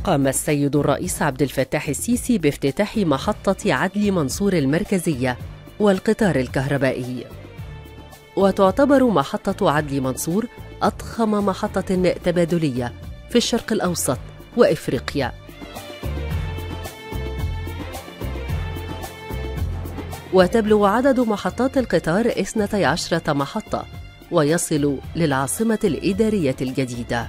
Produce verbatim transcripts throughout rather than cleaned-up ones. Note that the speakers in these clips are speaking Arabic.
قام السيد الرئيس عبد الفتاح السيسي بافتتاح محطة عدلي منصور المركزية والقطار الكهربائي. وتعتبر محطة عدلي منصور أضخم محطة تبادلية في الشرق الأوسط وإفريقيا، وتبلغ عدد محطات القطار اثنتي عشرة محطة، ويصل للعاصمة الإدارية الجديدة.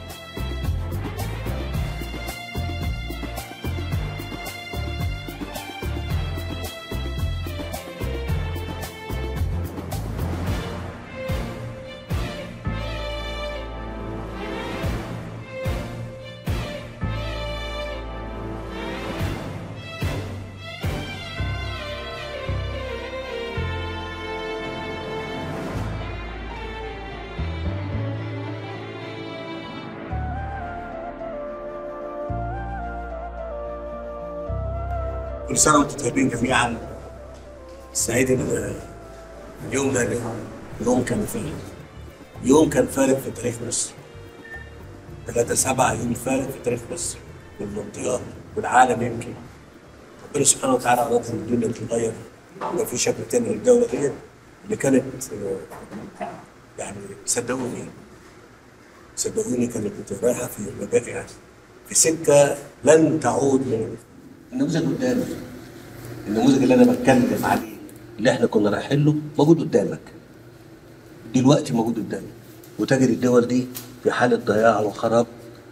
كل سنة وانتم طيبين جميعا. سعيد ان اليوم ده يوم كان فارق، يوم كان فارق في تاريخ مصر. ثلاثة سبعة يوم فارق في تاريخ مصر والمنطقة والعالم. يمكن ربنا سبحانه وتعالى أراد ان الدنيا تتغير ويبقى في شكل تاني للدولة دي اللي كانت يعني صدقوني صدقوني كانت رايحة في مجال يعني في سكة لن تعود من النموذج قدامك. النموذج اللي انا بتكلم عليه اللي احنا كنا رايحين له موجود قدامك دلوقتي، موجود قدامك، وتجري الدول دي في حاله ضياع وخراب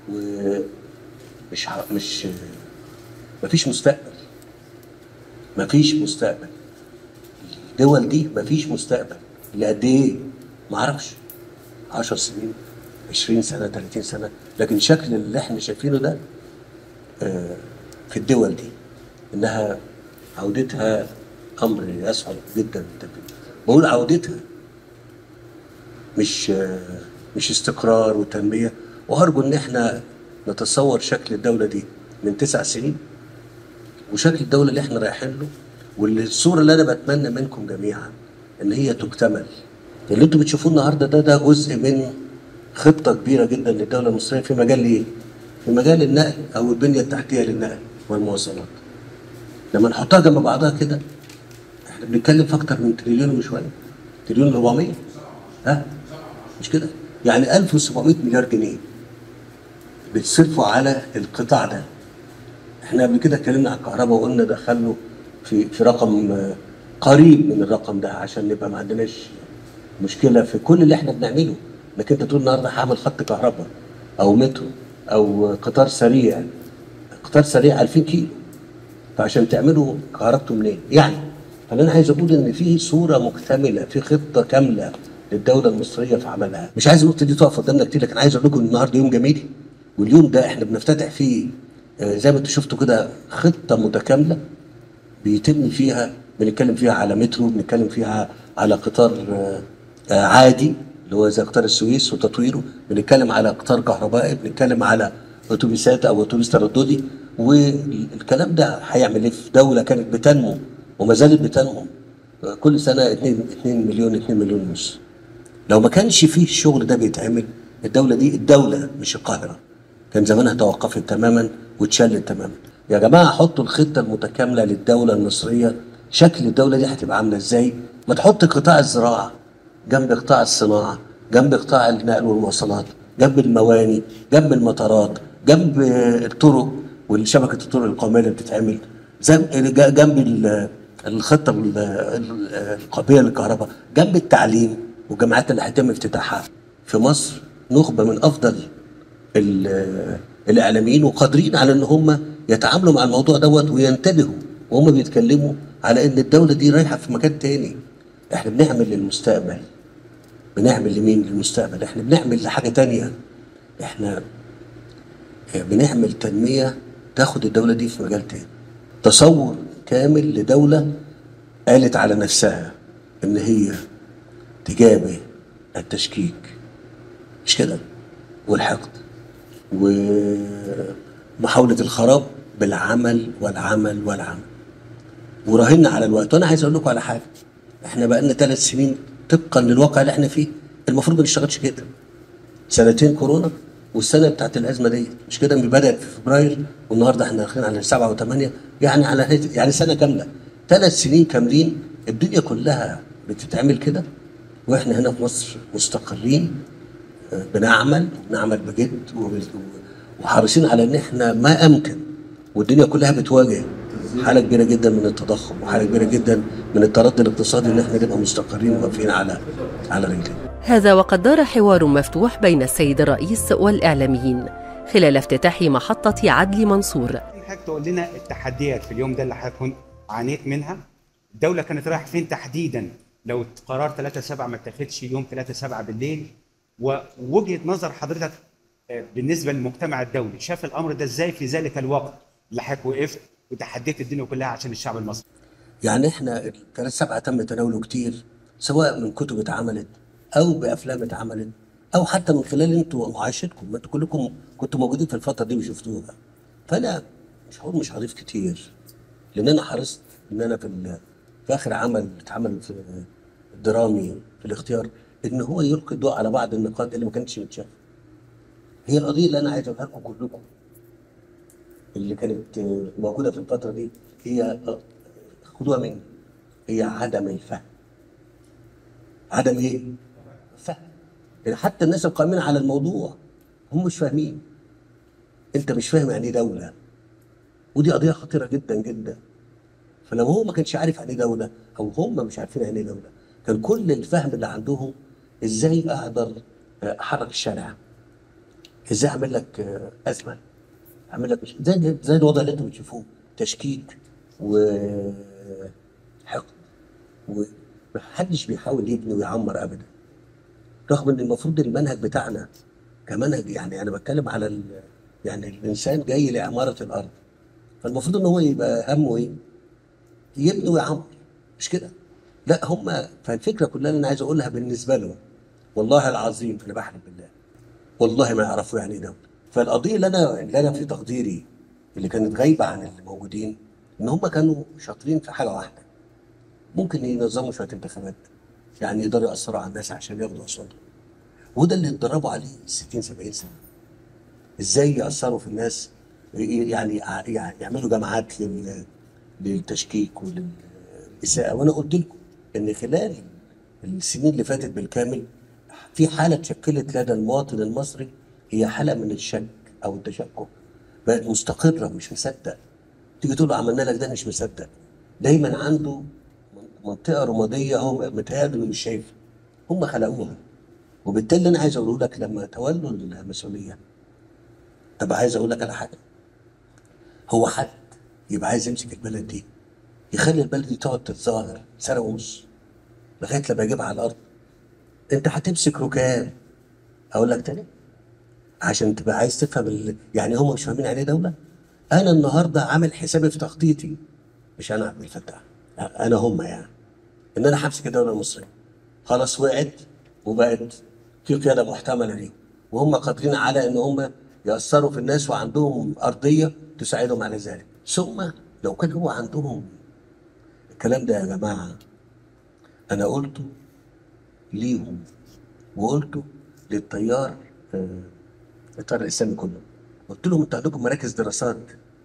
ومش مش مفيش مستقبل. مفيش مستقبل. الدول دي مفيش مستقبل. لقد ايه؟ معرفش، عشر سنين، عشرين سنه، ثلاثين سنه، لكن الشكل اللي احنا شايفينه ده آه في الدول دي انها عودتها امر يصعب جدا. بقول عودتها مش مش استقرار وتنميه. وارجو ان احنا نتصور شكل الدوله دي من تسع سنين وشكل الدوله اللي احنا رايحين له، والصوره اللي انا بتمنى منكم جميعا ان هي تكتمل. اللي انتم بتشوفوه النهارده ده ده جزء من خطه كبيره جدا للدوله المصريه في مجال ايه؟ في مجال النقل او البنيه التحتيه للنقل والمواصلات. لما نحطها جنب بعضها كده احنا بنتكلم في اكتر من تريليون وشويه، تريليون أربعمية، ها؟ مش كده؟ يعني ألف وسبعمية مليار جنيه بيتصرفوا على القطاع ده. احنا قبل كده اتكلمنا عن الكهرباء وقلنا دخلوا في في رقم قريب من الرقم ده عشان نبقى ما عندناش مشكله في كل اللي احنا بنعمله. لكن انت تقول النهارده هعمل خط كهرباء او مترو او قطار سريع، قطار سريع ألفين كيلو، فعشان تعملوا كهربته منين؟ يعني فانا انا عايز اقول ان في صوره مكتمله، في خطه كامله للدوله المصريه في عملها. مش عايز النقطه دي تقف قدامنا كتير، لكن عايز اقول لكم ان النهارده يوم جميل، واليوم ده احنا بنفتتح فيه زي ما انتم شفتوا كده خطه متكامله بيتم فيها، بنتكلم فيها على مترو، بنتكلم فيها على قطار عادي اللي هو زي قطار السويس وتطويره، بنتكلم على قطار كهربائي، بنتكلم على اتوبيسات او اتوبيس ترددي. والكلام ده هيعمل ايه في دوله كانت بتنمو وما زالت بتنمو كل سنه اتنين مليون اتنين مليون ونص؟ لو ما كانش فيه الشغل ده بيتعمل، الدوله دي الدوله مش القاهره كان زمانها توقفت تماما واتشلت تماما. يا جماعه حطوا الخطه المتكامله للدوله المصريه. شكل الدوله دي هتبقى عامله ازاي؟ ما تحط قطاع الزراعه جنب قطاع الصناعه، جنب قطاع النقل والمواصلات، جنب المواني، جنب المطارات، جنب الطرق والشبكه الطرق القوميه اللي بتتعمل، جنب الخطه القابله للكهرباء، جنب التعليم والجامعات اللي هيتم افتتاحها في مصر. نخبه من افضل الاعلاميين وقادرين على ان هم يتعاملوا مع الموضوع دوت وينتبهوا وهم بيتكلموا على ان الدوله دي رايحه في مكان تاني. احنا بنعمل للمستقبل. بنعمل لمين؟ للمستقبل. احنا بنعمل لحاجه تانيه. احنا بنعمل تنميه تاخد الدوله دي في مجال تاني. تصور كامل لدوله قالت على نفسها ان هي تجابه التشكيك، مش كده؟ والحقد ومحاوله الخراب بالعمل والعمل والعمل. وراهنا على الوقت. وانا عايز اقول لكم على حاجه، احنا بقى لنا ثلاث سنين طبقا للواقع اللي احنا فيه المفروض ما نشتغلش كده. سنتين كورونا والسنه بتاعت الازمه دي مش كده، بدات في فبراير والنهارده احنا داخلين على سبعة وثمانية، يعني على يعني سنه كامله، ثلاث سنين كاملين الدنيا كلها بتتعمل كده، واحنا هنا في مصر مستقرين بنعمل بنعمل بجد وحريصين على ان احنا ما امكن، والدنيا كلها بتواجه حاله كبيره جدا من التضخم وحاله كبيره جدا من التردي الاقتصادي، ان احنا نبقى مستقرين واقفين على على رجلنا. هذا وقد دار حوار مفتوح بين السيد الرئيس والإعلاميين خلال افتتاح محطة عدلي منصور. حضرتك تقول لنا التحديات في اليوم ده اللي حضرتك عانيت منها، الدولة كانت رايحة فين تحديدا لو قرار ثلاثة سبعة ما اتاخدش يوم ثلاثة سبعة بالليل، ووجهة نظر حضرتك بالنسبة للمجتمع الدولي شاف الأمر ده ازاي في ذلك الوقت اللي حضرتك وقفت وتحديت الدنيا كلها عشان الشعب المصري؟ يعني احنا ثلاثة سبعة تم تناوله كتير، سواء من كتب اتعملت او بافلام اتعملت او حتى من خلال انتوا معاشرتكم، ما انتوا كلكم كنتوا موجودين في الفتره دي وشفتوها. فانا مش هقول مش هضيف كتير، لان انا حرصت ان انا في في اخر عمل اتعمل في الدرامي في الاختيار ان هو يلقي الضوء على بعض النقاط اللي ما كانتش متشافه. هي القضيه اللي انا عايز اقولها لكم كلكم اللي كانت موجوده في الفتره دي، هي خدوها مني، هي عدم الفهم. عدم ايه؟ فهم. يعني حتى الناس القائمين على الموضوع هم مش فاهمين. انت مش فاهم يعني ايه دوله، ودي قضيه خطيره جدا جدا. فلو هو ما كانش عارف يعني ايه دوله او هم مش عارفين يعني ايه دوله، كان كل الفهم اللي عندهم ازاي اقدر احرك الشارع، ازاي اعمل لك ازمه، اعمل لك مش زي زي الوضع اللي انتم بتشوفوه، تشكيك وحقد، ومحدش بيحاول يبني ويعمر ابدا، رغم ان المفروض المنهج بتاعنا كمنهج، يعني انا بتكلم على ال... يعني الانسان جاي لعماره الارض، فالمفروض ان هو يبقى همه ايه؟ يبني ويعمر، مش كده؟ لا هم، فالفكره كلها اللي انا عايز اقولها بالنسبه لهم، والله العظيم انا بحلف بالله والله ما يعرفوا يعني ايه دوله. فالقضيه اللي انا اللي انا في تقديري اللي كانت غايبه عن الموجودين ان هم كانوا شاطرين في حاجه واحده، ممكن ينظموا شويه انتخابات، يعني يقدروا ياثروا على الناس عشان ياخدوا اصواتهم، وده اللي اتدربوا عليه ستين سبعين سنه، ازاي ياثروا في الناس، يعني يعملوا جماعات للتشكيك وللاساءه. وانا قلت لكم ان خلال السنين اللي فاتت بالكامل في حاله اتشكلت لدى المواطن المصري، هي حاله من الشك او التشكك، بقت مستقره، مش مصدق. تيجي تقول له عملنا لك ده مش مصدق، دايما عنده منطقه رماديه هو متهيأله انه مش شايفها، هم خلقوها. وبالتالي انا عايز اقول لك لما تولوا المسؤوليه، طب عايز اقول لك على حاجه، هو حد يبقى عايز يمسك البلد دي يخلي البلد دي تقعد تتظاهر سنه ونص لغايه لما يجيبها على الارض، انت هتمسك ركاب. اقول لك تاني عشان تبقى عايز تفهم ال... يعني هم مش فاهمين يعني ايه دوله. انا النهارده عامل حسابي في تخطيطي، مش انا عبد الفتاح، انا هم يعني ان انا همسك الدوله المصريه، خلاص وقعت وبقت في قياده محتمله ليهم، وهم قادرين على ان هم ياثروا في الناس وعندهم ارضيه تساعدهم على ذلك. ثم لو كان هو عندهم الكلام ده يا جماعه، انا قلته ليهم وقلته للتيار التيار الاسلامي كله، قلت لهم انتوا عندكم مراكز دراسات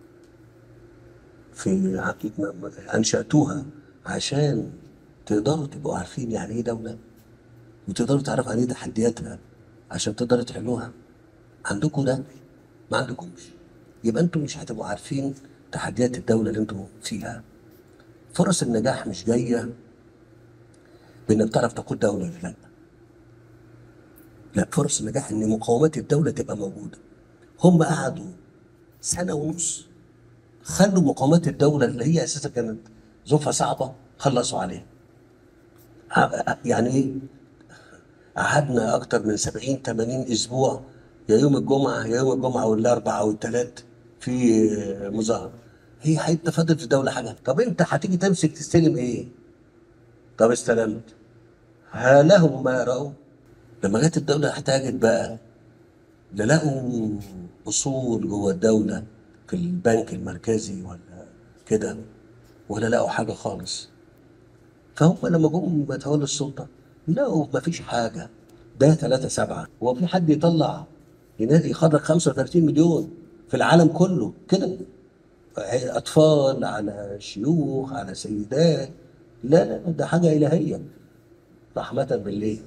في انشاتوها عشان تقدروا تبقوا عارفين يعني ايه دوله، وتقدروا تعرفوا يعني ايه تحدياتها عشان تقدروا تحلوها. عندكم ده؟ ما عندكمش. يبقى انتم مش هتبقوا عارفين تحديات الدوله اللي انتم فيها. فرص النجاح مش جايه بانك تعرف تقود دوله ولا لا. لا، فرص النجاح ان مقومات الدوله تبقى موجوده. هم قعدوا سنه ونص خلوا مقومات الدوله اللي هي اساسا كانت ظروفها صعبه خلصوا عليها. يعني ايه؟ قعدنا اكتر من سبعين ثمانين اسبوع، يا يوم الجمعه يا يوم الجمعه والاربعاء والثلاث في مظاهره. هي حته فاضل في الدوله حاجه؟ طب انت هتيجي تمسك تستلم ايه؟ طب استلمت، ها لهم ما يرون. لما جت الدوله احتاجت بقى، لا لقوا اصول جوه الدوله في البنك المركزي ولا كده، ولا لقوا حاجه خالص. فهم لما جم يتولوا السلطه لقوا مفيش حاجه. ده ثلاثة سبعة، هو في حد يطلع ينادي يخرج خمسة وثلاثين مليون في العالم كله كده، اطفال على شيوخ على سيدات. لا لا ده حاجه الهيه رحمه بالليل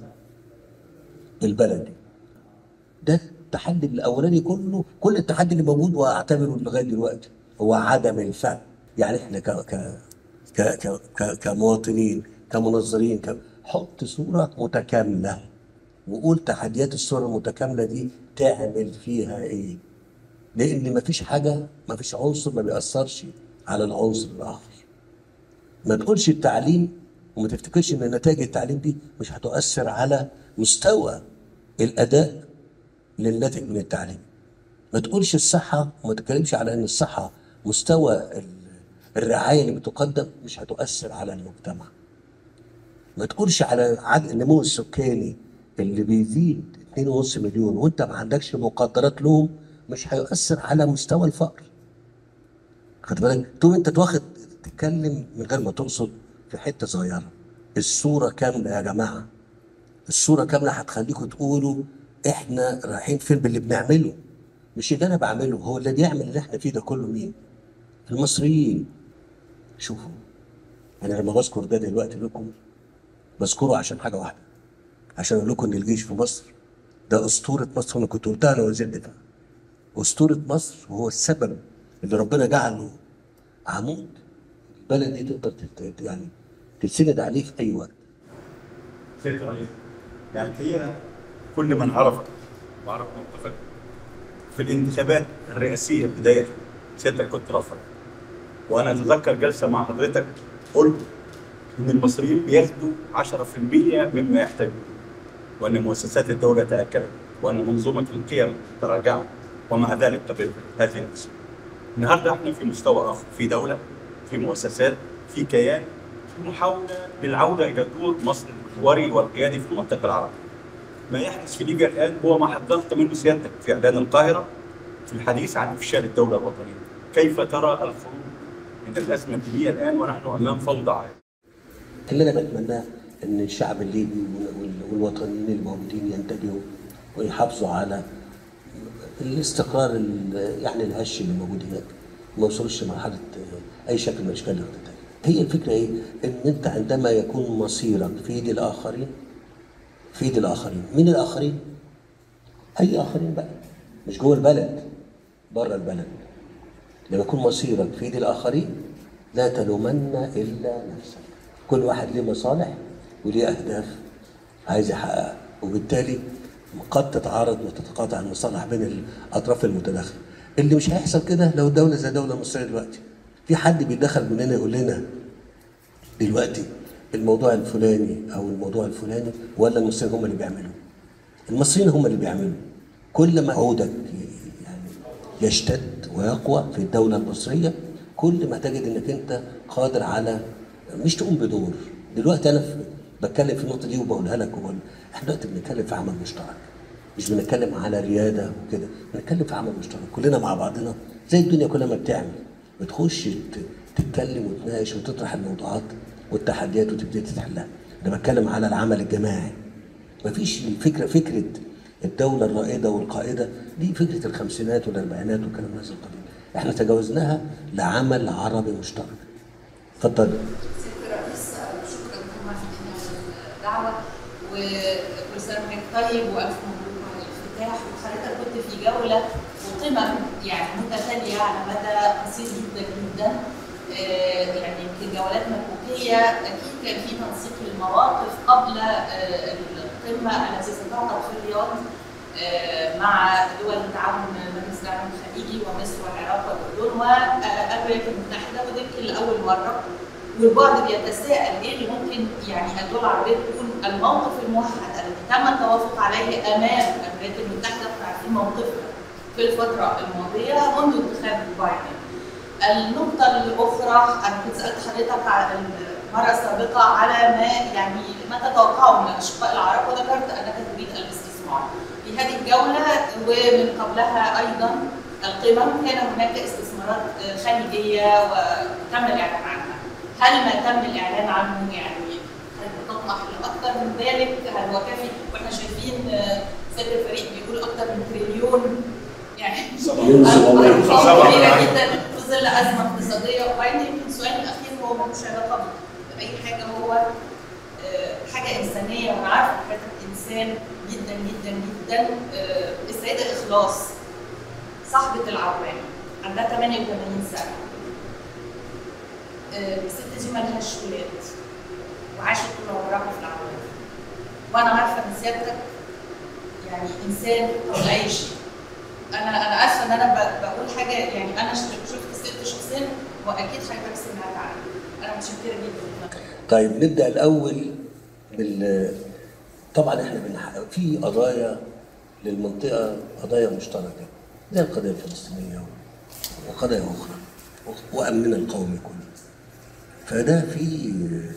البلد دي. ده التحدي الاولاني كله، كل التحدي اللي موجود واعتبره لغايه دلوقتي هو عدم الفهم. يعني احنا ك ك ك ك ك كمواطنين كمنظرين ك... حط صوره متكامله وقول تحديات الصوره المتكامله دي تعمل فيها ايه؟ لان مفيش حاجه، مفيش عنصر ما بيأثرش على العنصر الاخر. ما تقولش التعليم وما تفتكرش ان نتائج التعليم دي مش هتؤثر على مستوى الاداء للناتج من التعليم. ما تقولش الصحه وما تتكلمش على ان الصحه مستوى الرعايه اللي بتقدم مش هتؤثر على المجتمع. ما تقولش على عدد النمو السكاني اللي بيزيد اتنين ونص مليون وانت ما عندكش مقدرات لهم مش هيؤثر على مستوى الفقر. خد بالك، تقوم انت واخد تتكلم من غير ما تقصد في حته صغيره. الصوره كامله يا جماعه، الصوره كامله هتخليكم تقولوا احنا رايحين فين باللي بنعمله. مش اللي انا بعمله، هو اللي يعمل اللي احنا فيه ده كله مين؟ المصريين. شوفوا انا لما بذكر ده دلوقتي لكم بذكره عشان حاجه واحده، عشان اقول لكم ان الجيش في مصر ده اسطوره مصر. انا كنت قلتها لوزير الدفاع، اسطوره مصر وهو السبب اللي ربنا جعله عمود البلد دي تقدر تت- يعني تتسند عليه في اي وقت. سيد الرئيس، يعني هي كل من عرفك وعرف موقفك في الانتخابات الرئاسيه بدايه سيادتك كنت رافض. وانا اتذكر جلسه مع حضرتك قلت ان المصريين بياخدوا عشرة في المية مما يحتاجون، وان مؤسسات الدوله تاكلت، وان منظومه القيم تراجعت، ومع ذلك قبلت هذه النسبه. النهارده احنا في مستوى اخر، في دوله، في مؤسسات، في كيان، في محاوله للعوده الى دور مصر المحوري والقيادي في المنطقه العربيه. ما يحدث في ليبيا الان هو ما حذرت منه سيادتك في اعلان القاهره في الحديث عن افشال الدوله الوطنيه. كيف ترى الخروج من الازمه الليبيه الان ونحن امام فوضى عاليه؟ اللي انا بتمناه ان الشعب الليبي وال- والوطنيين الموجودين ينتبهوا ويحافظوا على الاستقرار ال- يعني الهش اللي موجود هناك، ما يوصلش لمرحله آه، اي شكل من اشكال الاغتيال. هي الفكره ايه؟ ان انت عندما يكون مصيرك في ايد الاخرين، في ايد الاخرين، مين الاخرين؟ اي اخرين بقى، مش جوه البلد، بره البلد. لما يكون مصيرك في ايد الاخرين لا تلومن الا نفسك. كل واحد ليه مصالح وليه اهداف عايز يحققها، وبالتالي قد تتعارض وتتقاطع المصالح بين الاطراف المتداخله. اللي مش هيحصل كده لو دوله زي دوله مصريه دلوقتي. في حد بيتدخل مننا يقول لنا دلوقتي الموضوع الفلاني او الموضوع الفلاني، ولا المصريين هم اللي بيعملوا؟ المصريين هم اللي بيعملوا. كل ما عودك يعني يشتد ويقوى في الدوله المصريه، كل ما تجد انك انت قادر على مش تقوم بدور. دلوقتي انا في بتكلم في النقطه دي وبقولها لك وبقول احنا دلوقتي بنتكلم في عمل مشترك، مش بنتكلم على رياده وكده، بنتكلم في عمل مشترك كلنا مع بعضنا زي الدنيا كلها ما بتعمل. بتخش ت- تتكلم وتناقش وتطرح الموضوعات والتحديات وتبتدي تحلها. انا بتكلم على العمل الجماعي. مفيش الفكره فكره الدوله الرائده والقائده دي فكره الخمسينات والاربعينات والكلام من هذا القبيل. احنا تجاوزناها لعمل عربي مشترك. اتفضل. سيادة الرئيس، شكرا طبعا على الدعوة، وكل سنة وحضرتك طيب وألف مبروك على الافتتاح. وحضرتك كنت في جولة وقمم يعني متتالية على مدى قصير جدا جدا. آه، يعني يمكن جولات مكوكية، أكيد كان في تنسيق للمواقف قبل آه، القمة التي ستعقد في الرياض آه، مع دول التعاون مجلس التعاون الخليجي ومصر والعراق والاردن والولايات المتحده، وده يمكن لاول مره. والبعض بيتساءل ايه اللي ممكن يعني الدول العربيه تكون الموقف الموحد الذي تم التوافق عليه امام الولايات المتحده، وعارفين موقفها في الفتره الماضيه منذ انتخاب بايدن. النقطه الاخرى انا كنت سالت حضرتك على المره السابقه على ما يعني ما تتوقعه من الاشقاء العرب، وذكرت انك تريد الاستثمار. في هذه الجولة ومن قبلها أيضا القمم كان هناك استثمارات خليجية وتم الإعلان عنها. هل ما تم الإعلان عنه يعني هل تطمح لأكثر من ذلك؟ هل هو كافي؟ وإحنا شايفين سيد الفريق بيقول اكتر من تريليون، يعني تريليون سبعمية. ارقام كبيره جدا في ظل ازمه اقتصاديه. وبعدين يمكن السؤال الاخير هو ملوش علاقه باي حاجه، هو آه، حاجه انسانيه، وانا عارفه حضرتك انسان جدا جدا جدا. آه، السيده اخلاص صاحبه العوام عندها ثمانية وثمانين سنه. آه، الست دي مالهاش ولاد وعاشت طول عمرها في العوام، وانا عارفه ان سيادتك يعني انسان قبل اي شيء. انا انا اسفه ان انا بقول حاجه، يعني انا شفت الست شخصيا واكيد حضرتك سمعت عنها. انا متشكره جدا. طيب نبدا الاول بال طبعا احنا بنح... في قضايا للمنطقه، قضايا مشتركه زي القضيه الفلسطينيه وقضايا اخرى وامننا القومي كله. فده في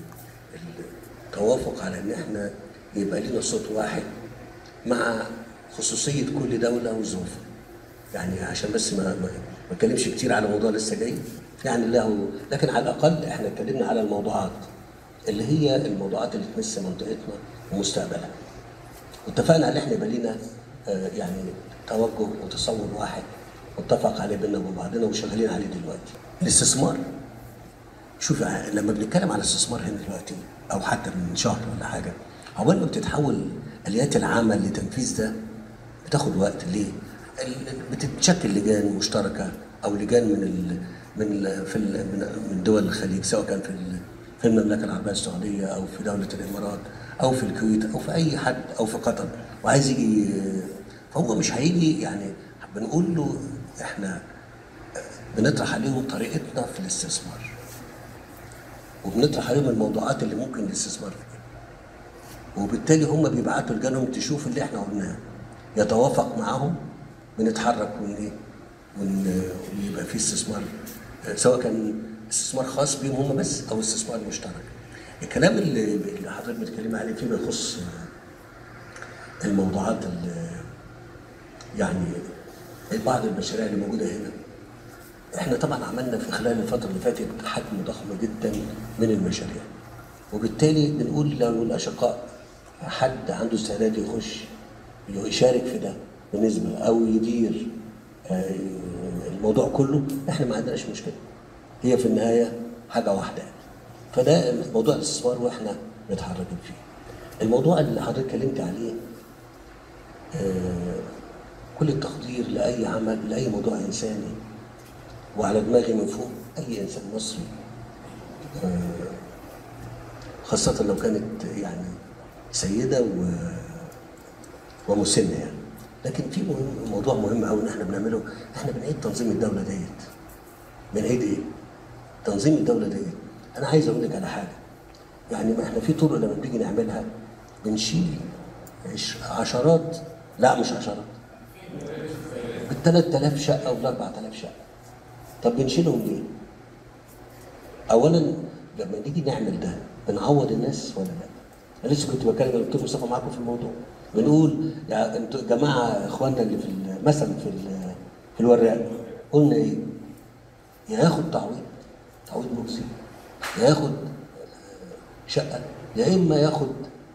توافق على ان احنا يبقى لنا صوت واحد مع خصوصيه كل دوله وظروفها. يعني عشان بس ما ما اتكلمش كتير على موضوع لسه جاي يعني له، لكن على الاقل احنا اتكلمنا على الموضوعات اللي هي الموضوعات اللي تمس منطقتنا ومستقبلها. واتفقنا على احنا يبقى لنا آه يعني توجه وتصور واحد متفق عليه بيننا وبين بعضنا وشغالين عليه دلوقتي. الاستثمار، شوف لما بنتكلم على الاستثمار هنا دلوقتي او حتى من شهر ولا حاجه، اول ما بتتحول اليات العمل لتنفيذ ده بتاخد وقت. ليه؟ بتتشكل لجان مشتركه او لجان من ال من ال في ال من دول الخليج، سواء كان في في المملكه العربيه السعوديه او في دوله الامارات او في الكويت او في اي حد او في قطر، وعايز يجي، فهو مش هيجي. يعني بنقول له احنا بنطرح عليهم طريقتنا في الاستثمار وبنطرح عليهم الموضوعات اللي ممكن الاستثمار فيها، وبالتالي هم بيبعتوا لجانهم تشوف اللي احنا قلناه يتوافق معاهم، بنتحرك ون ويبقى في استثمار، سواء كان استثمار خاص بيهم هم بس او استثمار مشترك. الكلام اللي اللي حضرتك بتتكلم عليه فيما يخص الموضوعات اللي يعني بعض المشاريع اللي موجوده هنا، احنا طبعا عملنا في خلال الفتره اللي فاتت حجم ضخم جدا من المشاريع، وبالتالي بنقول لو الاشقاء حد عنده استعداد يخش يشارك في ده بنسبه او يدير الموضوع كله، احنا ما عندناش مشكله. هي في النهايه حاجه واحده، فده موضوع الاستثمار واحنا متحركين فيه. الموضوع اللي حضرتك اتكلمت عليه كل التقدير لاي عمل لاي موضوع انساني، وعلى دماغي من فوق اي انسان مصري، خاصه لو كانت يعني سيده ومسنه يعني. لكن في مهم موضوع مهم قوي ان احنا بنعمله، احنا بنعيد تنظيم الدوله ديت. بنعيد ايه؟ تنظيم الدوله ديت. انا عايز اقول لك على حاجه، يعني ما احنا في طرق لما بنيجي نعملها بنشيل عشرات، لا مش عشرات، بال ثلاث آلاف شقه وبال أربعة آلاف شقه. طب بنشيلهم ليه؟ اولا لما نيجي نعمل ده بنعوض الناس ولا لا؟ انا لسه كنت بتكلم الدكتور مصطفى معاكم في الموضوع، بنقول يا انتوا يا جماعه اخواننا اللي في مثلا في في الوراق، قلنا ايه؟ يا ياخد تعويض تعويض مجزي، يا ياخد شقه، يا اما ياخد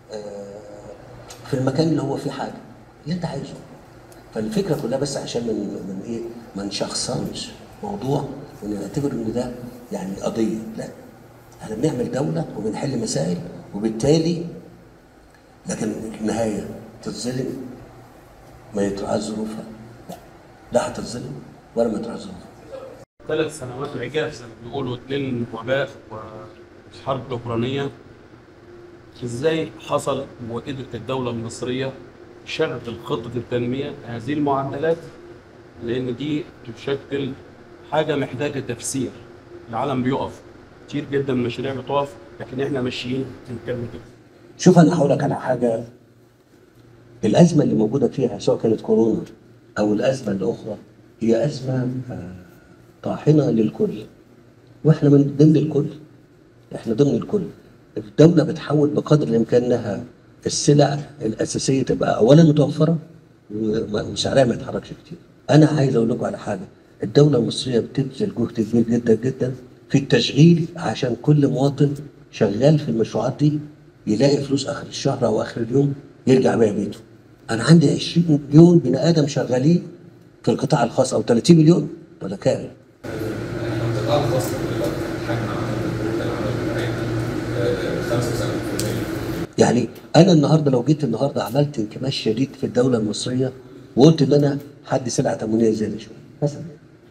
في المكان اللي هو فيه حاجه اللي انت عايزه. فالفكره كلها بس عشان من من ايه؟ ما نشخصنش موضوع ونعتبر ان ده يعني قضيه، لا، احنا بنعمل دوله وبنحل مسائل، وبالتالي لكن النهايه تتظلم ما يتراعاش ظروفها، لا لا هتتظلم ولا ما يتراعاش ظروفها. ثلاث سنوات عجاف زي ما بيقولوا للوباء والحرب الاوكرانيه، ازاي حصل وقدرت الدوله المصريه تشغل خطه التنميه هذه المعدلات؟ لان دي تشكل حاجه محتاجه تفسير. العالم بيقف كتير جدا، مشاريع بتقف، لكن احنا ماشيين بنتكلم كده. شوف انا هقول لك على حاجه، الازمه اللي موجوده فيها سواء كانت كورونا او الازمه الاخرى هي ازمه طاحنه للكل، واحنا من ضمن الكل، احنا ضمن الكل. الدوله بتحاول بقدر الامكان انها السلع الاساسيه تبقى اولا متوفره وسعرها ما يتحركش كتير. انا عايز اقول لكم على حاجه، الدوله المصريه بتبذل جهد كبير جدا جدا في التشغيل عشان كل مواطن شغال في المشروعات دي يلاقي فلوس اخر الشهر او اخر اليوم يرجع بيها بيته. انا عندي عشرين مليون بني ادم شغالين في القطاع الخاص، او ثلاثين مليون ولا كام؟ القطاع الخاص دلوقتي حجم عمل العمل خمسة وسبعين بالمية. يعني انا النهارده لو جيت النهارده عملت انكماش شديد في الدوله المصريه وقلت ان انا حد سلعه تموينيه زياده شويه مثلا،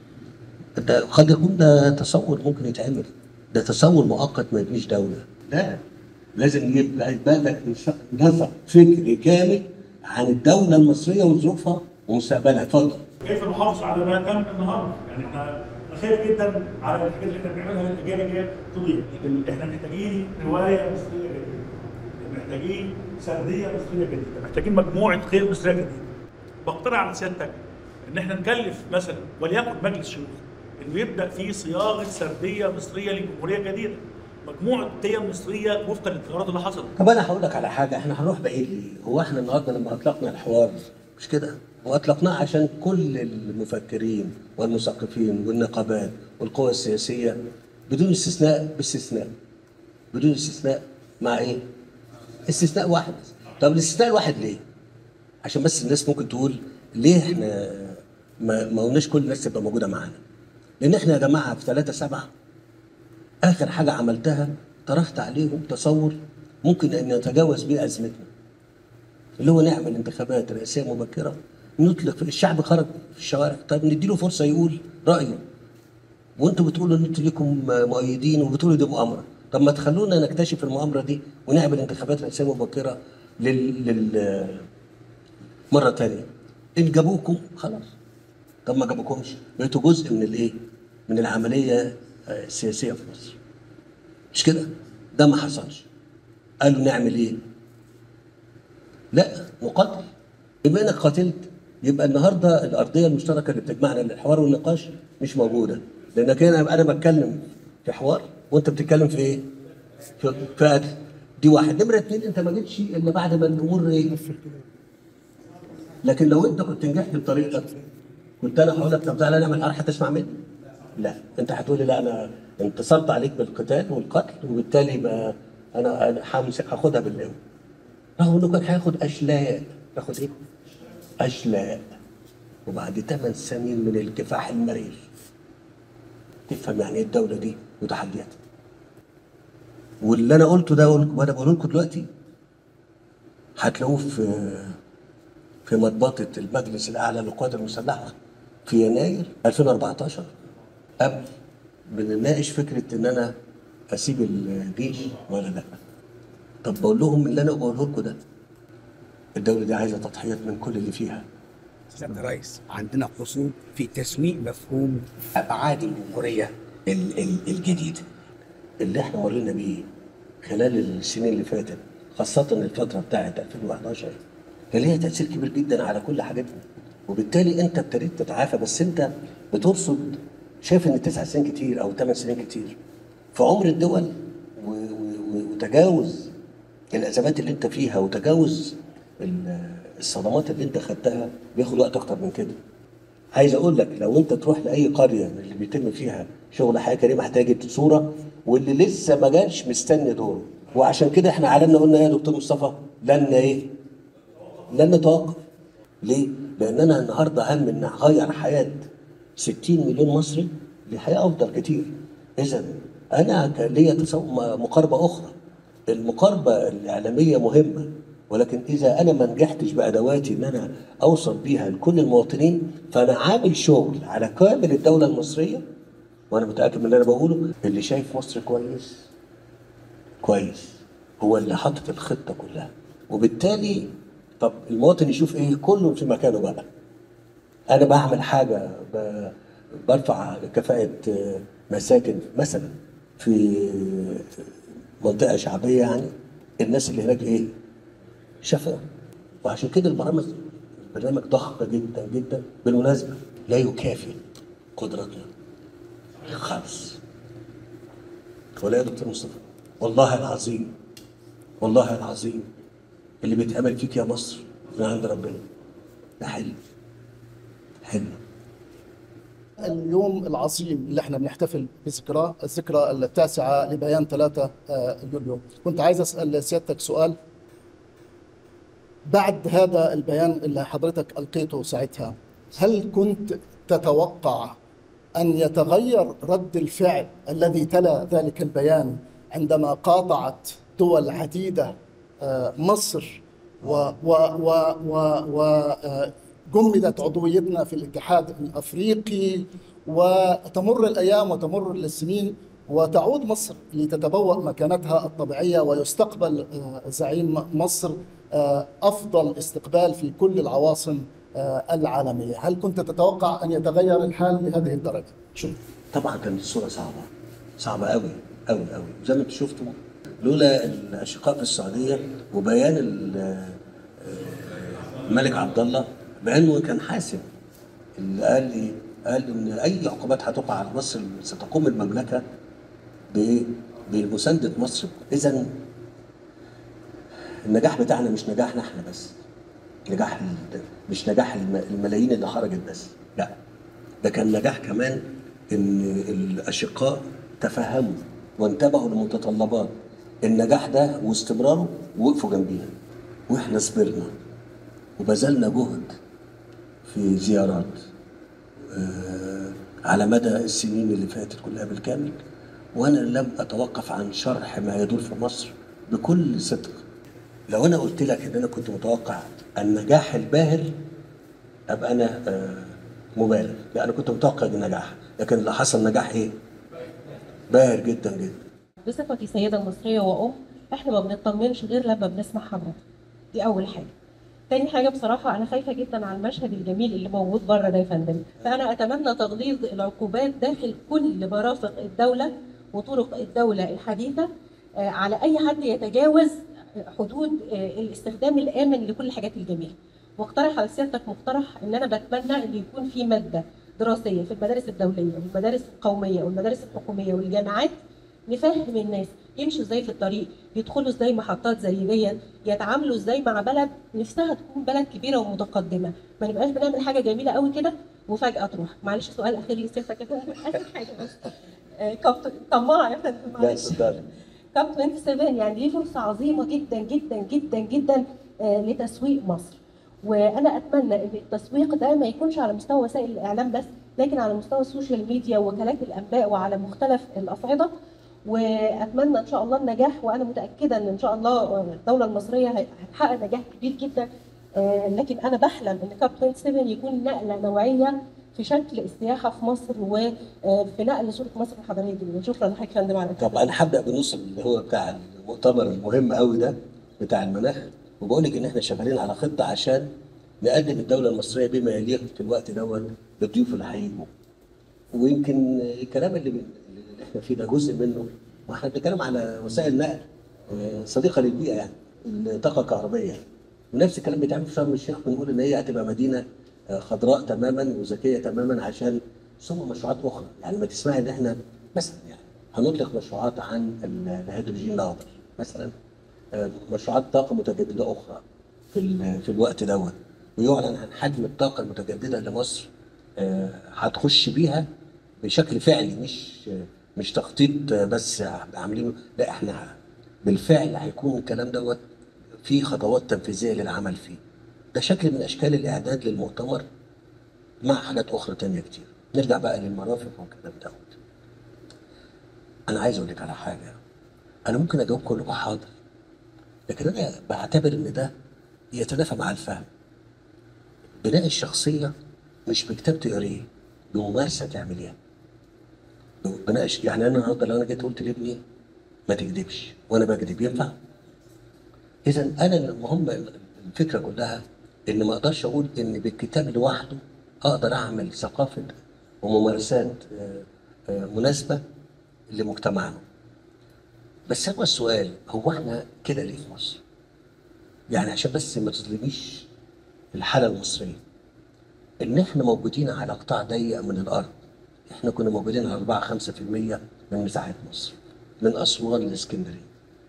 ده قد يكون ده تصور ممكن يتعمل، ده تصور مؤقت ما يبنيش دوله. لا، لازم يبقى يبقى لك نسق فكري كامل عن الدوله المصريه وظروفها ومستقبلها. اتفضل. كيف نحافظ على ما تم النهارده؟ يعني احنا خايف جدا على الحاجات اللي احنا بنعملها الاجيال الجايه تضيع. احنا محتاجين روايه مصريه جديده. محتاجين سرديه مصريه جديده، محتاجين مجموعه خير مصريه جديده. بقترح على سيادتك ان احنا نكلف مثلا وليكن مجلس شيوخ انه يبدا في صياغه سرديه مصريه لجمهوريه جديده. مجموعه قيم مصريه وفقا للتغيرات اللي حصلت. طب انا هقول لك على حاجه، احنا هنروح بعيد ليه؟ هو احنا النهارده لما اطلقنا الحوار مش كده؟ واطلقناه عشان كل المفكرين والمثقفين والنقابات والقوى السياسيه بدون استثناء، باستثناء بدون استثناء مع ايه؟ استثناء واحد. طب الاستثناء الواحد ليه؟ عشان بس الناس ممكن تقول ليه احنا ما ما قلناش كل الناس تبقى موجوده معانا؟ لان احنا يا جماعه في ثلاثة سبعة اخر حاجه عملتها طرحت عليهم تصور ممكن ان نتجاوز بيه ازمتنا، اللي هو نعمل انتخابات رئاسيه مبكره، نطلق الشعب خرج في الشوارع، طيب نديله فرصه يقول رايه. وانتوا بتقولوا ان انتوا ليكم مؤيدين وبتقولوا دي مؤامره، طب ما تخلونا نكتشف المؤامره دي ونعمل انتخابات رئاسيه مبكره لل, لل... مره ثانيه. ان جابوكم خلاص، طب ما جابوكمش بقيتوا جزء من الايه؟ من العمليه السياسيه في مصر. مش كده؟ ده ما حصلش. قالوا نعمل ايه؟ لا، نقاتل. بما انك قاتلت يبقى النهارده الارضيه المشتركه اللي بتجمعنا للحوار والنقاش مش موجوده، لانك انا انا بتكلم في حوار وانت بتتكلم في ايه؟ في في قتل. دي واحد. نمره اثنين، انت ما جيتش الا بعد ما الامور ايه؟ لكن لو انت كنت نجحت بطريقتك كنت انا هقول لك طب تعالى نعمل حرب هتسمع مني؟ لا، انت هتقول لي لا انا انتصرت عليك بالقتال والقتل وبالتالي ما انا انا هاخدها بالقوه. رغم انه كان هياخد اشلاء. ياخد ايه؟ اشلاء. وبعد ثمان سنين من الكفاح المرير تفهم يعني ايه الدوله دي وتحدياتها. واللي انا قلته ده وانا بقوله لكم دلوقتي هتلاقوه في في مضبطه المجلس الاعلى للقوات المسلحه في يناير ألفين وأربعتاشر، قبل بنناقش فكره ان انا اسيب الجيش ولا لا. طب بقول لهم اللي انا بقوله لكم ده، الدوله دي عايزه تضحيات من كل اللي فيها. سيادة الرئيس، عندنا قصور في تسويق مفهوم ابعاد الجمهوريه الجديده اللي احنا مرينا بيه خلال السنين اللي فاتت، خاصه الفتره بتاعت ألفين وأحد عشر، كان ليها تاثير كبير جدا على كل حاجتنا. وبالتالي انت ابتديت تتعافى، بس انت بترصد شايف ان تسع سنين كتير او ثمان سنين كتير في عمر الدول، وتجاوز الازمات اللي انت فيها وتجاوز الصدمات اللي انت خدتها بياخد وقت اكتر من كده. عايز اقول لك لو انت تروح لاي قريه من اللي بيتم فيها شغل حياه كريمه هتجد صوره واللي لسه ما جاش مستني دوره. وعشان كده احنا علنا قلنا يا دكتور مصطفى لن ايه؟ لن نتوقف. ليه؟ لاننا النهارده هم ان نغير حياه ستين مليون مصري لحياه افضل كتير. اذا انا كان ليا مقاربه اخرى. المقاربه الاعلاميه مهمه، ولكن اذا انا ما نجحتش بادواتي ان انا اوصل بيها لكل المواطنين فانا عامل شغل على كامل الدوله المصريه. وانا متاكد من اللي انا بقوله، اللي شايف مصر كويس كويس هو اللي حاطط الخطه كلها. وبالتالي طب المواطن يشوف ايه؟ كله في مكانه بقى. انا بعمل حاجه برفع كفاءه مساكن مثلا في منطقه شعبيه، يعني الناس اللي هناك ايه؟ شافها. وعشان كده البرامج برنامج ضخم جدا جدا بالمناسبه لا يكافئ قدرتنا خالص. ولا يا دكتور مصطفى والله العظيم والله العظيم اللي بيتأمل فيك يا مصر من عند ربنا ده حلم حلم. اليوم العظيم اللي احنا بنحتفل بذكراه، الذكرى التاسعه لبيان ثلاثة يوليو، كنت عايز اسال سيادتك سؤال. بعد هذا البيان اللي حضرتك ألقيته ساعتها، هل كنت تتوقع أن يتغير رد الفعل الذي تلا ذلك البيان عندما قاطعت دول عديدة مصر وجمدت عضويتنا في الاتحاد الأفريقي، وتمر الأيام وتمر السنين وتعود مصر لتتبوأ مكانتها الطبيعية ويستقبل زعيم مصر أفضل استقبال في كل العواصم العالمية؟ هل كنت تتوقع أن يتغير الحال لهذه الدرجة؟ شكرا. طبعا كانت الصورة صعبة صعبة قوي قوي قوي، زي ما انتم شفتوا لولا الأشقاء في السعودية وبيان الملك عبد الله بأنه كان حاسم، اللي قال لي قال إن أي عقوبات هتقع على مصر ستقوم المملكة بمساندة مصر. إذا النجاح بتاعنا مش نجاحنا احنا بس، نجاح مش نجاح الملايين اللي خرجت بس، لا ده كان نجاح كمان ان الاشقاء تفهموا وانتبهوا لمتطلبات النجاح ده واستمراره ووقفوا جنبينا، واحنا صبرنا وبذلنا جهد في زيارات آه على مدى السنين اللي فاتت كلها بالكامل، وانا لم اتوقف عن شرح ما يدور في مصر بكل صدق. لو انا قلت لك ان انا كنت متوقع النجاح الباهر ابقى انا آه مبالغ، لا انا كنت متوقع النجاح، لكن اللي حصل نجاح ايه؟ باهر جدا جدا. بصفتي سيده مصريه وام، احنا ما بنطمنش غير لما بنسمع حضرتك. دي اول حاجه. تاني حاجه بصراحه انا خايفه جدا على المشهد الجميل اللي موجود بره ده يا فندم، فانا اتمنى تغليظ العقوبات داخل كل مرافق الدوله وطرق الدوله الحديثه على اي حد يتجاوز حدود الاستخدام الامن لكل الحاجات الجميله. واقترح على سيادتك مقترح ان انا بتمنى ان يكون في ماده دراسيه في المدارس الدوليه والمدارس القوميه والمدارس الحكوميه والجامعات، نفهم الناس يمشوا ازاي في الطريق، يدخلوا ازاي محطات زي ديت، يتعاملوا ازاي مع بلد نفسها تكون بلد كبيره ومتقدمه، ما نبقاش بنعمل حاجه جميله قوي كده وفجاه تروح. معلش سؤال اخير لسيادتك كده اخر حاجه بس. كابتن طماع يا فندم معلش. كاب سبعة وعشرين يعني دي فرصه عظيمه جدا جدا جدا جدا لتسويق مصر، وانا اتمنى ان التسويق ده ما يكونش على مستوى وسائل الاعلام بس، لكن على مستوى السوشيال ميديا ووكالات الانباء وعلى مختلف الاصعده. واتمنى ان شاء الله النجاح، وانا متاكده ان ان شاء الله الدوله المصريه هتحقق نجاح كبير جدا، لكن انا بحلم ان كاب سبعة وعشرين يكون نقله نوعيه في شكل السياحه في مصر وفي نقل صوره مصر الحضاريه الجديده. شكرا لحضرتك يا فندم على طب انا هبدا بالنص اللي هو بتاع المؤتمر المهم قوي ده بتاع المناخ، وبقول لك ان احنا شغالين على خطه عشان نقدم الدوله المصريه بما يليق في الوقت دوت للضيوف اللي هيجوا. ويمكن الكلام اللي, اللي احنا فيه ده جزء منه، واحنا بنتكلم على وسائل نقل صديقه للبيئه، يعني الطاقه الكهربائيه، ونفس الكلام بيتعمل في شرم الشيخ، بنقول ان هي هتبقى مدينه خضراء تماما وذكيه تماما عشان ثم مشروعات اخرى. يعني ما تسمعي ان احنا مثلا يعني هنطلق مشروعات عن الهيدروجين الاخضر مثلا، مشروعات طاقه متجدده اخرى في في الوقت دوت، ويعلن عن حجم الطاقه المتجدده اللي مصر هتخش بيها بشكل فعلي، مش مش تخطيط بس عاملينه، لا احنا بالفعل هيكون الكلام دوت في خطوات تنفيذيه للعمل فيه. ده شكل من اشكال الاعداد للمؤتمر مع حاجات اخرى تانية كتير. نرجع بقى للمرافق والكلام دوت. انا عايز اقول لك على حاجه، انا ممكن اجاوب كلكم حاضر، لكن انا بعتبر ان ده يتنافى مع الفهم. بناء الشخصيه مش بكتاب تقريه، بممارسه تعمليها. بناء يعني انا النهارده لو انا جيت قلت لابني ما تكذبش وانا بكذب، ينفع؟ اذا انا المهم الفكره كلها ان ما اقدرش اقول ان بالكتاب لوحده اقدر اعمل ثقافه وممارسات مناسبه لمجتمعنا. بس هو السؤال، هو احنا كده ليه في مصر؟ يعني عشان بس ما تظلميش الحاله المصريه، ان احنا موجودين على قطاع ضيق من الارض. احنا كنا موجودين على أربعة خمسة في المية من مساحه مصر، من اسوان لاسكندريه،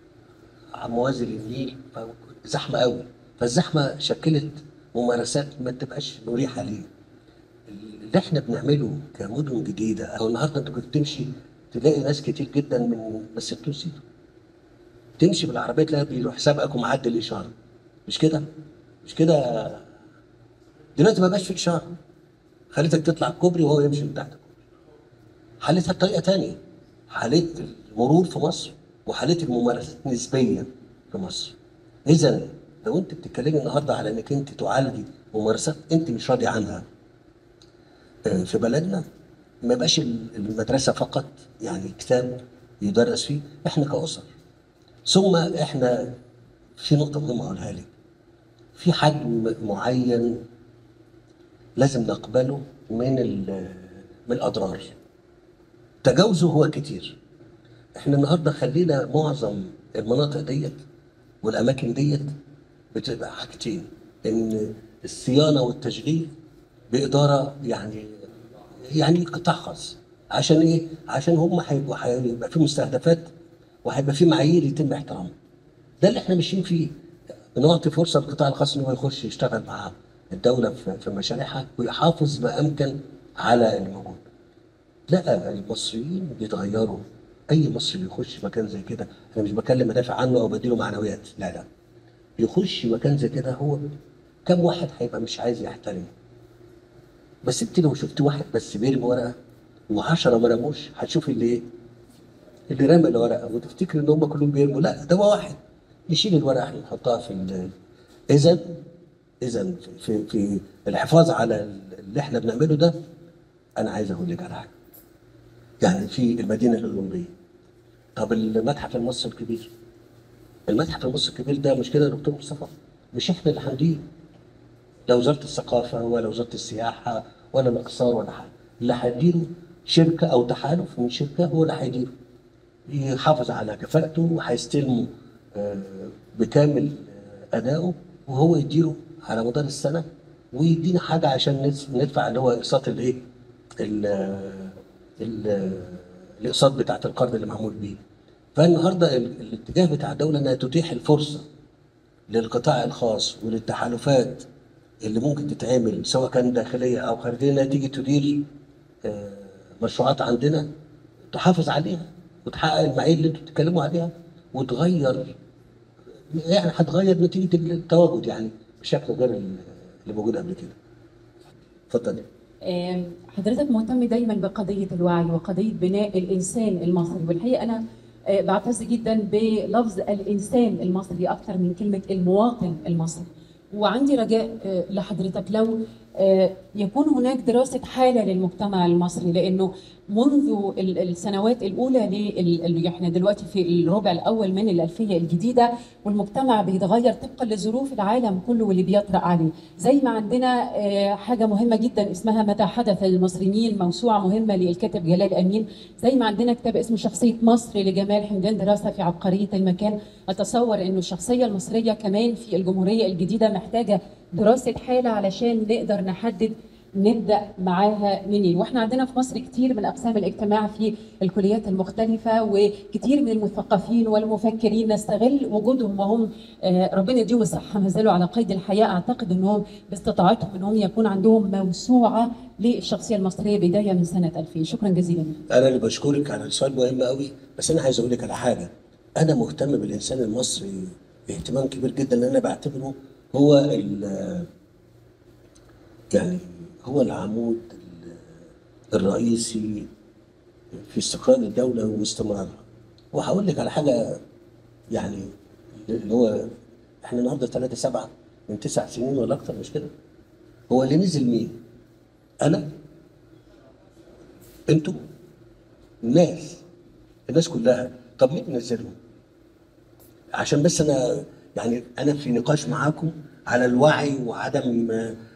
موازي للنيل، زحمه قوي. فالزحمه شكلت ممارسات ما تبقاش مريحه ليه. اللي احنا بنعمله كمدن جديده، او النهارده انت كنت تمشي تلاقي ناس كتير جدا من بس التونسي تمشي بالعربيه تلاقي بيروح سابقك ومعدي الاشاره، مش كده؟ مش كده؟ دلوقتي ما بقاش في اشاره، خليتك تطلع الكوبري وهو يمشي من تحت الكوبري. حلتها بطريقه ثانيه، حليت المرور في مصر وحليت الممارسات نسبيا في مصر. اذا لو انت بتتكلمي النهارده على انك انت تعالجي ممارسات انت مش راضي عنها في بلدنا، ما بقاش المدرسه فقط يعني كتاب يدرس فيه، احنا كاسر. ثم احنا في نقطه مهمه اقولها لك، في حجم معين لازم نقبله من من الاضرار، تجاوزه هو كتير. احنا النهارده خلينا معظم المناطق ديت والاماكن ديت بتبقى حاجتين، ان الصيانه والتشغيل باداره يعني يعني قطاع خاص. عشان ايه؟ عشان هم هيبقوا هيبقى في مستهدفات وهيبقى في معايير يتم احترامها. ده اللي احنا ماشيين فيه، بنعطي فرصه للقطاع الخاص ان هو يخش يشتغل مع الدوله في في مشاريعها ويحافظ ما امكن على الموجود. لا، المصريين بيتغيروا، اي مصري يخش مكان زي كده، انا مش بكلم ادافع عنه او بديله معنويات، لا لا، يخش مكان زي كده هو كم واحد هيبقى مش عايز يحترمه؟ بس انت لو شفت واحد بس بيرمي ورقه وعشرة ما رموش، هتشوف اللي ايه؟ اللي رمى الورقه وتفتكر ان هم كلهم بيرموا، لا، ده هو واحد يشيل الورقه احنا نحطها في ال اذا اذا في في الحفاظ على اللي احنا بنعمله ده. انا عايز اقول لك على حاجه، يعني في المدينه الاولمبيه، طب المتحف المصري الكبير، المتحف المصري الكبير ده مش كده يا دكتور مصطفى؟ مش احنا اللي هنديره، لا وزاره الثقافه ولا وزاره السياحه ولا الاقصار ولا حاجه، اللي هيديره شركه او تحالف من شركه هو اللي هيديره، يحافظ على كفاءته وهيستلمه بكامل ادائه، وهو يديره على مدار السنه ويدينا حاجه عشان ندفع اللي هو اقساط الايه؟ الاقساط بتاعت القرض اللي معمول بيه. فالنهارده الاتجاه بتاع الدوله انها تتيح الفرصه للقطاع الخاص وللتحالفات اللي ممكن تتعمل سواء كان داخليه او خارجيه، انها تيجي تدير مشروعات عندنا تحافظ عليها وتحقق المعايير اللي انتوا بتتكلموا عليها وتغير، يعني هتغير نتيجه التواجد يعني بشكل غير اللي موجود قبل كده. اتفضلي. حضرتك مهتم دايما بقضيه الوعي وقضيه بناء الانسان المصري، والحقيقه انا بعتز جدا بلفظ الانسان المصري اكثر من كلمه المواطن المصري. وعندي رجاء لحضرتك لو يكون هناك دراسة حالة للمجتمع المصري، لأنه منذ السنوات الأولى اللي احنا دلوقتي في الربع الأول من الألفية الجديدة، والمجتمع بيتغير طبقا لظروف العالم كله واللي بيطرأ عليه. زي ما عندنا حاجة مهمة جدا اسمها متى حدث للمصريين، موسوعة مهمة للكاتب جلال أمين. زي ما عندنا كتاب اسمه شخصية مصر لجمال حمدان، دراسة في عبقرية المكان. أتصور إنه الشخصية المصرية كمان في الجمهورية الجديدة محتاجة دراسة حالة علشان نقدر نحدد نبدأ معاها منين. واحنا عندنا في مصر كتير من أقسام الاجتماع في الكليات المختلفة، وكتير من المثقفين والمفكرين نستغل وجودهم وهم ربنا يديهم الصحة ما زالوا على قيد الحياة. أعتقد أنهم باستطاعتهم أنهم يكون عندهم موسوعة للشخصية المصرية بداية من سنة ألفين. شكرا جزيلا. أنا اللي بشكرك على السؤال مهم قوي، بس أنا عايز أقول لك على حاجة. أنا مهتم بالإنسان المصري اهتمام كبير جدا، لأن أنا بعتبره هو يعني هو العمود الرئيسي في استقرار الدولة واستمرارها. وهقول لك على حاجة، يعني اللي هو احنا النهارده ثلاثة سبعة من تسع سنين ولا أكتر، مش كده؟ هو اللي نزل مين؟ أنا؟ أنتوا؟ الناس الناس كلها. طب مين نزلهم؟ عشان بس أنا يعني أنا في نقاش معاكم على الوعي وعدم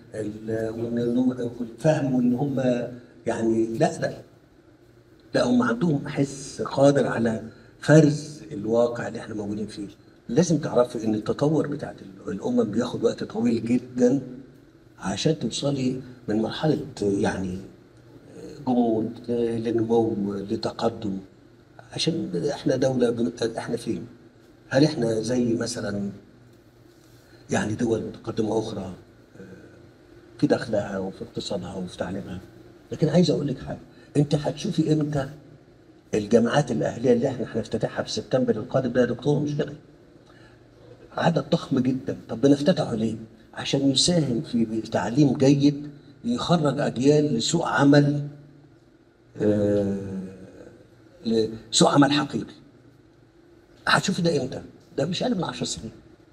الفهم، وان هم يعني لا لا لا هم عندهم حس قادر على فرز الواقع اللي احنا موجودين فيه. لازم تعرفوا ان التطور بتاعت الامم بياخد وقت طويل جدا عشان توصلي من مرحله يعني جمود لنمو لتقدم. عشان احنا دوله، احنا فين؟ هل احنا زي مثلا يعني دول متقدمه اخرى في دخلها وفي اقتصادها وفي تعليمها؟ لكن عايز اقول لك حاجه، انت هتشوفي امتى الجامعات الاهليه اللي احنا هنفتتحها في سبتمبر القادم ده يا دكتور، مش كده؟ عدد ضخم جدا. طب بنفتتحه ليه؟ عشان يساهم في تعليم جيد يخرج اجيال لسوق عمل آه لسوق عمل حقيقي. هتشوف ده امتى؟ ده مش اقل من عشر سنين.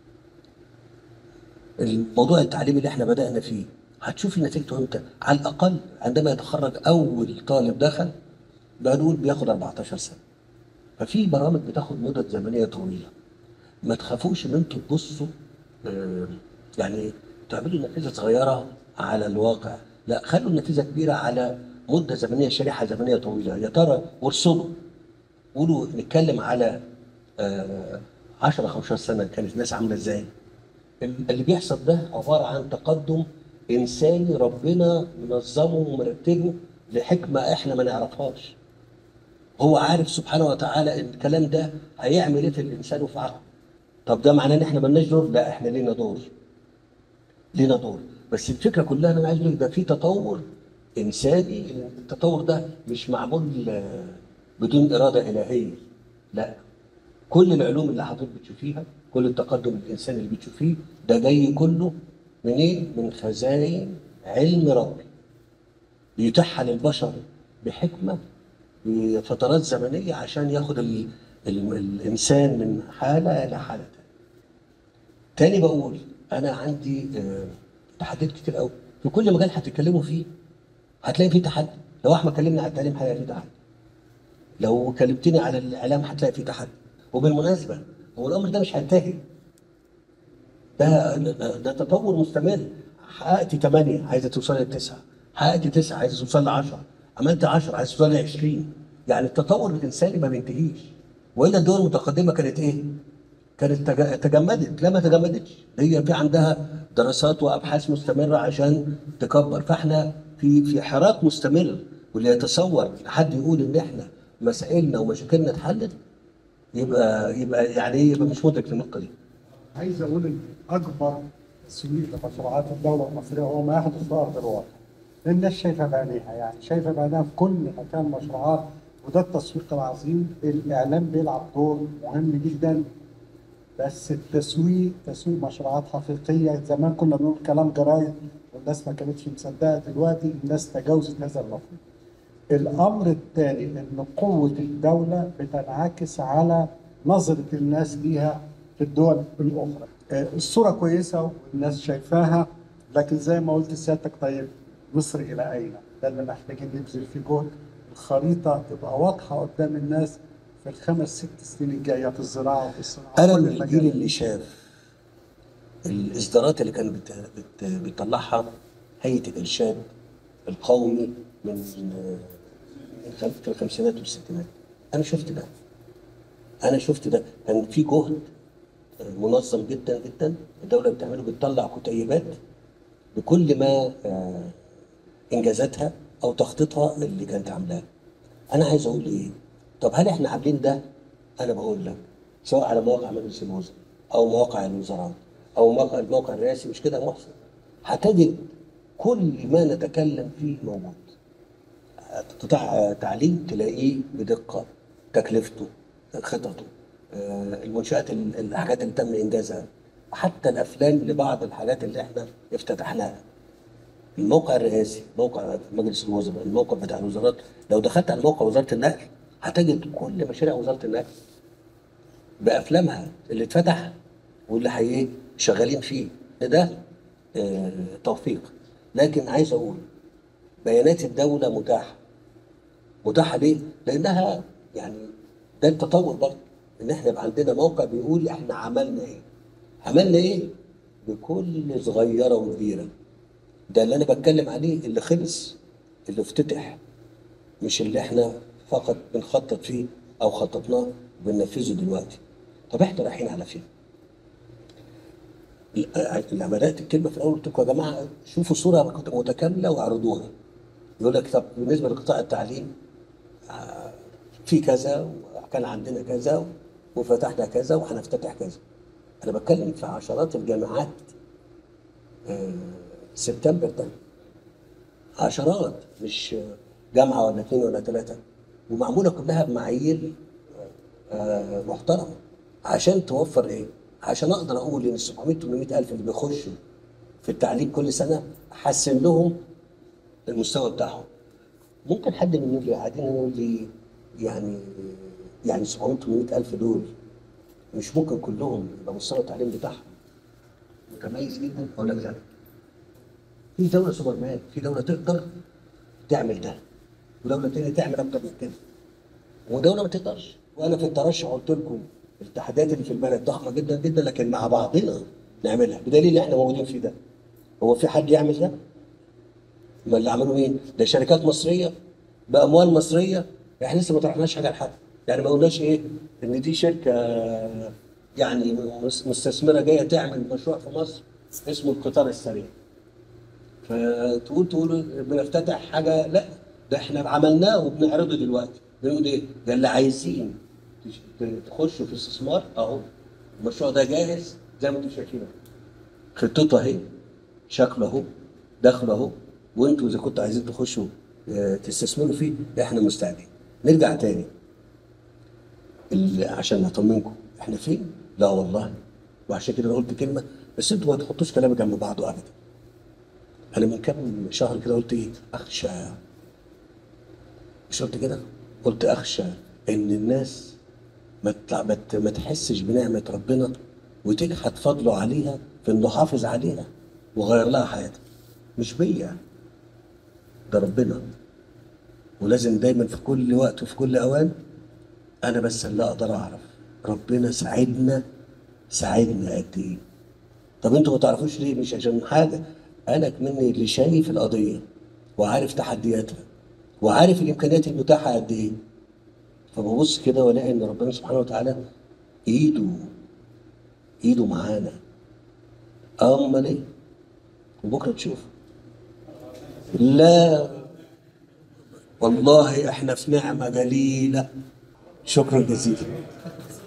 الموضوع التعليمي اللي احنا بدأنا فيه هتشوفي نتيجته امتى؟ على الاقل عندما يتخرج اول طالب دخل بنقول بياخد أربعتاشر سنه. ففي برامج بتاخد مدة زمنيه طويله. ما تخافوش ان انتوا تبصوا آه يعني تعملوا نتيجه صغيره على الواقع، لا خلوا النتيجه كبيره على مده زمنيه شريحه زمنيه طويله. يا ترى وارصدوا قولوا نتكلم على آه عشرة خمستاشر سنه كانت الناس عامله ازاي؟ اللي بيحصل ده عباره عن تقدم انساني ربنا منظمه ومرتبه لحكمه احنا ما نعرفهاش. هو عارف سبحانه وتعالى ان الكلام ده هيعمل ايه في الانسان وفي عقله. طب ده معناه ان احنا مالناش دور؟ لا احنا لينا دور. لينا دور، بس الفكره كلها انا عايز اقول ده في تطور انساني. التطور ده مش معمول بدون اراده الهيه. لا، كل العلوم اللي حضرتك بتشوفيها، كل التقدم الانساني اللي بتشوفيه ده جاي كله منين؟ من خزائن علم ربي بيتاحها للبشر بحكمه بفترات زمنيه عشان ياخد ال ال الانسان من حاله الى حاله تاني. تاني بقول انا عندي اه تحديات كتير قوي في كل مجال هتتكلموا فيه هتلاقي فيه تحدي. لو احمد كلمني على التعليم هيلاقي فيه تحدي، لو كلمتني على الاعلام هتلاقي فيه تحدي. وبالمناسبه هو الامر ده مش هينتهي، ده ده تطور مستمر. حققتي ثمانية عايزه توصلي لتسعة، حققتي تسعة عايزه توصلي لعشرة، عملت عشرة عايزه توصلي لعشرين. يعني التطور الانساني ما بينتهيش. والا الدول المتقدمه كانت ايه؟ كانت تجمدت. لا ما تجمدتش، هي في عندها دراسات وابحاث مستمره عشان تكبر. فاحنا في في حراك مستمر، واللي يتصور حد يقول ان احنا مسائلنا ومشاكلنا اتحلت يبقى يبقى يعني ايه؟ يبقى مش مدرك للنقطه دي. عايز اقول ان اكبر تسويق لمشروعات الدوله المصريه هو ما يحدث في ارض الواقع. الناس شايفه بعينيها، يعني شايفه بعينيها في كل مكان مشروعات، وده التسويق العظيم. الاعلام بيلعب دور مهم جدا، بس التسويق تسويق مشروعات حقيقيه. زمان كنا بنقول كلام جرايد والناس ما كانتش مصدقه، دلوقتي الناس تجاوزت هذا المفهوم. الامر الثاني ان قوه الدوله بتنعكس على نظره الناس ليها في الدول الاخرى. الصوره كويسه والناس شايفاها، لكن زي ما قلت لسيادتك طيب مصر الى اين؟ ده اللي محتاجين نبذل فيه جهد. الخريطه تبقى واضحه قدام الناس في الخمس ست سنين الجايه في الزراعه وفي الصناعه. انا من الجيل اللي شاف الاصدارات اللي كانت بت... بت... بتطلعها هيئه الارشاد القومي من في الخمسينات والستينات. انا شفت ده انا شفت ده كان في جهد منظم جدا جدا الدوله بتعمله، بتطلع كتيبات بكل ما انجازاتها او تخطيطها اللي كانت عاملاه. انا عايز اقول ايه؟ طب هل احنا عاملين ده؟ انا بقول لك سواء على مواقع مجلس الوزراء او مواقع الوزارات او موقع الموقع الرئاسي، مش كده يا محسن؟ هتجد كل ما نتكلم فيه موجود. قطاع تعليم تلاقيه بدقه، تكلفته، خططه، المنشآت، الحاجات اللي تم انجازها، حتى الافلام لبعض الحاجات اللي احنا افتتحناها. الموقع الرئاسي، موقع مجلس الوزراء، الموقع بتاع الوزارات، لو دخلت على موقع وزاره النقل هتجد كل مشاريع وزاره النقل بافلامها اللي اتفتح واللي حقيقي شغالين فيه. ده اه توفيق. لكن عايز اقول بيانات الدوله متاحه. متاحه ليه؟ لانها يعني ده التطور برضه، ان احنا يبقى عندنا موقع بيقول احنا عملنا ايه؟ عملنا ايه؟ بكل صغيره وكبيره. ده اللي انا بتكلم عليه، اللي خلص، اللي افتتح، مش اللي احنا فقط بنخطط فيه او خططناه وبننفذه دلوقتي. طب احنا رايحين على فين؟ لما بدات الكلمه في الاول قلت لكم يا جماعه شوفوا صوره متكامله واعرضوها. يقول لك طب بالنسبه لقطاع التعليم في كذا وكان عندنا كذا وفتحنا كذا وهنفتتح كذا. انا بتكلم في عشرات الجامعات. آه سبتمبر ده عشرات، مش جامعه ولا اثنين ولا ثلاثه، ومعموله كلها بمعايير آه محترمه عشان توفر ايه؟ عشان اقدر اقول ان ال سبعمية ثمانمية الف اللي بيخشوا في التعليم كل سنه احسن لهم المستوى بتاعهم. ممكن حد من اللي قاعدين يقول لي يعني يعني سبعمية ثمانمية الف دول مش ممكن كلهم يبقى مستوى التعليم بتاعهم متميز جدا؟ اقول لك لا. في دوله سوبرمان، في دوله تقدر تعمل ده، ودوله ثانيه تعمل اكتر من كده، ودوله ما تقدرش. وانا في الترشح قلت لكم التحديات اللي في البلد ضخمه جدا جدا، لكن مع بعضنا نعملها، بدليل اللي احنا موجودين فيه ده. هو في حد يعمل ده؟ ما اللي عملوا مين؟ ده شركات مصريه باموال مصريه، احنا لسه ما طرحناش حاجه لحد، يعني ما قلناش ايه ان دي شركه يعني مستثمره جايه تعمل مشروع في مصر اسمه القطار السريع. فتقول تقول بنفتتح حاجه، لا ده احنا عملناه وبنعرضه دلوقتي. بنقول ايه؟ ده اللي عايزين تخشوا في استثمار اهو المشروع ده جاهز زي ما انتم شايفين، خطته اهي، شكله اهو، دخله اهو، وانتوا اذا كنتوا عايزين تخشوا تستثمروا فيه احنا مستعدين. نرجع تاني عشان نطمنكم احنا فين؟ لا والله. وعشان كده انا قلت كلمه، بس انتوا ما تحطوش كلام جنب بعضه ابدا. انا من كام شهر كده قلت ايه؟ اخشى، مش قلت كده؟ قلت اخشى ان الناس ما ما تحسش بنعمه ربنا وتجحد فضله عليها في انه حافظ عليها وغير لها حياتها. مش بيا، ده ربنا. ولازم دايما في كل وقت وفي كل اوان انا بس اللي اقدر اعرف ربنا ساعدنا ساعدنا قد ايه. طب انتوا ما تعرفوش ليه؟ مش عشان حاجه، انا كمني اللي شايف القضيه وعارف تحدياتها وعارف الامكانيات المتاحه قد ايه. فببص كده والاقي ان ربنا سبحانه وتعالى ايده ايده معانا. امال ايه؟ وبكره تشوف. لا والله احنا في نعمه جليله. شكرا جزيلا.